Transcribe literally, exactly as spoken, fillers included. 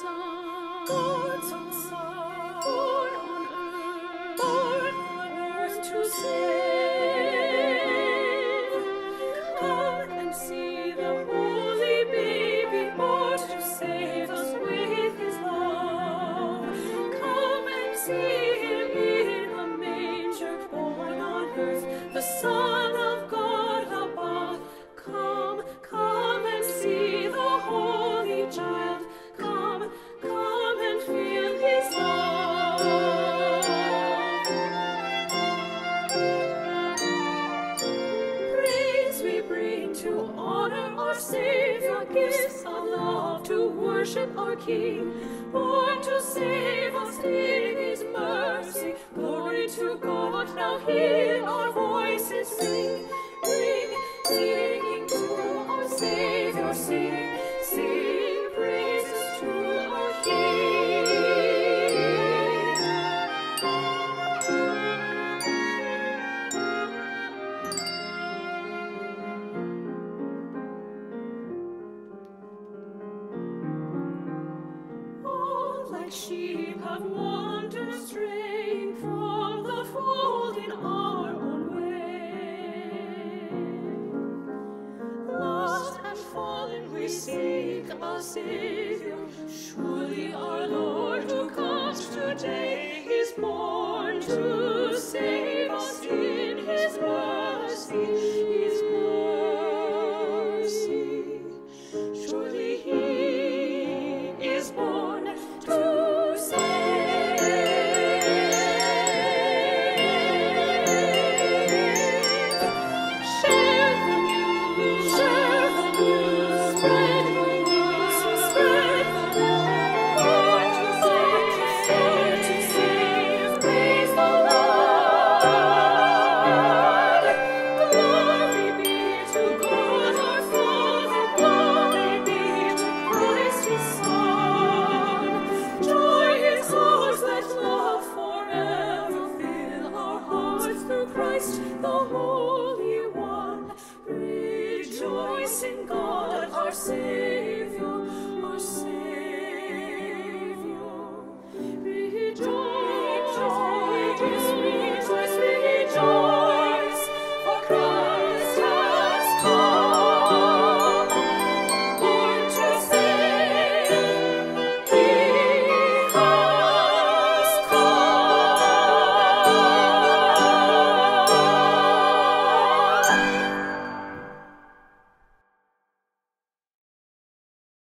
Son, God's own Son, born on earth, born on earth to save. Come and see the holy baby born to save us with his love. Come and see him in a manger, born on earth, the Son of God above. Come, come and see the holy child. Come, come and feel his love. Praise we bring to honor our Savior, gifts of love to worship our King, born to save us in his mercy. Glory to God, now hear our voices sing. Ring, singing to our Savior, sing, sing praises to our King. All like sheep have wandered straying from the fold in our own way. Lost and fallen we seek a Savior. Surely our Lord who comes today is born to save us in his mercy, his mercy. Surely he is born to save. Share the news, share the news, spread the news, spread the news. Born to save, born to save, praise the Lord. Glory be to God our Father, glory be to Christ his Son. Joy is ours, let love forever fill our hearts through Christ the Holy One. Rejoice in God our Savior.